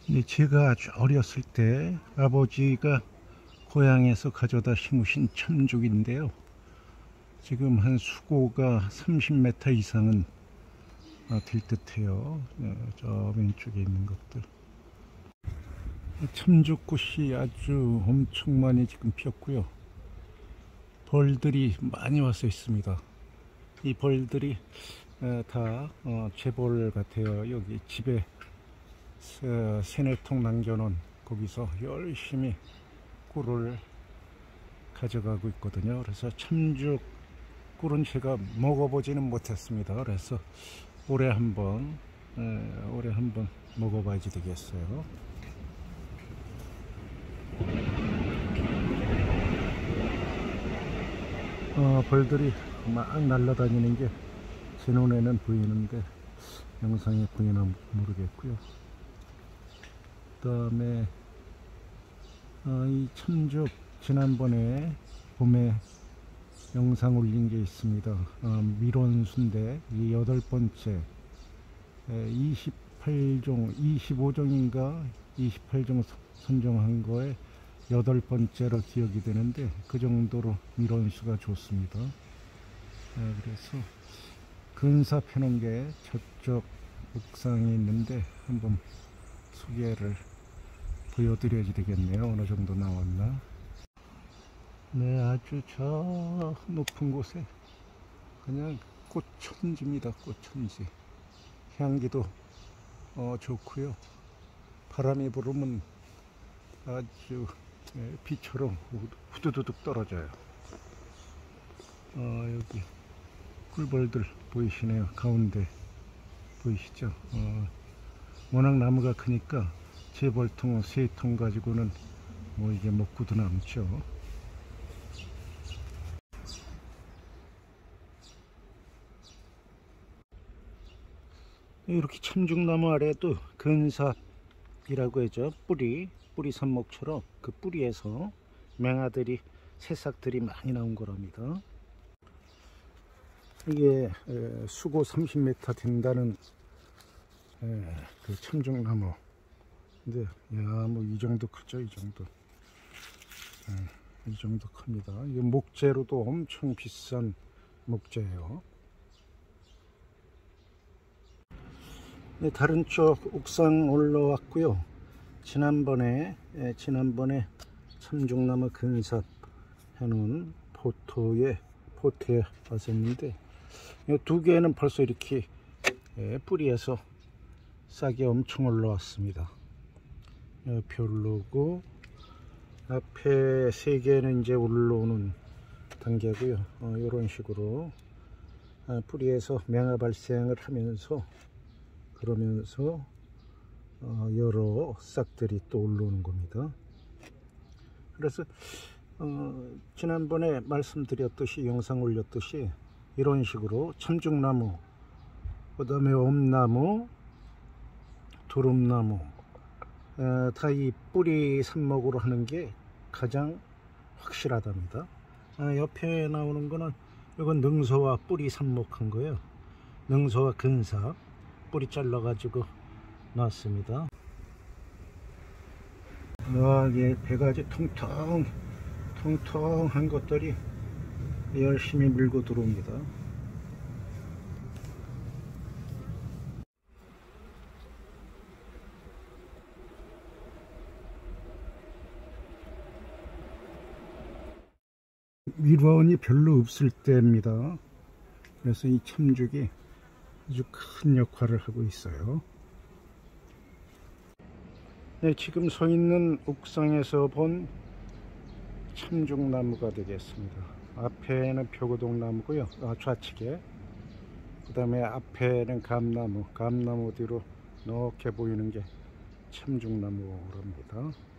근데 제가 아주 어렸을 때 아버지가 고향에서 가져다 심으신 참죽인데요. 지금 한 수고가 30m 이상은 될 듯해요. 저 왼쪽에 있는 것들. 참죽꽃이 아주 엄청 많이 지금 피었고요. 벌들이 많이 와서 있습니다. 이 벌들이 다 재벌 같아요. 여기 집에 세네 통 남겨놓은 거기서 열심히 꿀을 가져가고 있거든요. 그래서 참죽 꿀은 제가 먹어보지는 못했습니다. 그래서 올해 한번 먹어봐야지 되겠어요. 벌들이 막 날아다니는 게 제 눈에는 보이는데 영상에 보이나 모르겠고요. 그 다음에 이 참죽 지난번에 봄에 영상 올린 게 있습니다. 밀원수인데 이 8번째 28종 25종인가 28종 선정한 거에 8번째로 기억이 되는데 그 정도로 밀원수가 좋습니다. 그래서 근삽해 놓은 게 저쪽 옥상에 있는데 한번 소개를 보여드려야 되겠네요. 어느 정도 나왔나. 네, 아주 저 높은 곳에 그냥 꽃천지입니다. 꽃천지. 향기도 좋고요. 바람이 불으면 아주 비처럼 후두둑 떨어져요. 여기 꿀벌들 보이시네요. 가운데 보이시죠? 워낙 나무가 크니까 재벌통 3통 가지고는 뭐 이게 먹고도 남죠. 이렇게 참죽나무 아래도 근삽이라고 하죠. 뿌리 삽목처럼 그 뿌리에서 맹아들이 새싹들이 많이 나온 거랍니다. 이게 수고 30m 된다는 그 참죽나무. 근데 뭐 이 정도 크죠. 이 정도 이 정도 큽니다. 이게 목재로도 엄청 비싼 목재예요. 네, 다른 쪽 옥상 올라왔고요. 지난번에 참죽나무 근삽 해놓은 포트에 왔었는데 이 두 개는 벌써 이렇게 뿌리에서 싹이 엄청 올라왔습니다. 옆에 올라오고 앞에 3개는 이제 올라오는 단계고요. 이런 식으로 뿌리에서 맹아 발생을 하면서 그러면서 여러 싹들이 또 올라오는 겁니다. 그래서 지난번에 말씀드렸듯이 영상 올렸듯이 이런 식으로 참죽나무, 그 다음에 엄나무, 두릅나무 다 이 뿌리 삽목으로 하는 게 가장 확실하답니다. 옆에 나오는 거는 이건 능소와 뿌리 삽목한 거예요. 능소와 근삽 뿌리 잘라 가지고 나왔습니다. 예, 배가지 통통한 것들이 열심히 밀고 들어옵니다. 밀원이 별로 없을 때입니다. 그래서 이 참죽이 아주 큰 역할을 하고 있어요. 네, 지금 서 있는 옥상에서 본 참죽나무가 되겠습니다. 앞에는 표고동나무고요. 좌측에. 그 다음에 앞에는 감나무 뒤로 이렇게 보이는 게 참죽나무랍니다.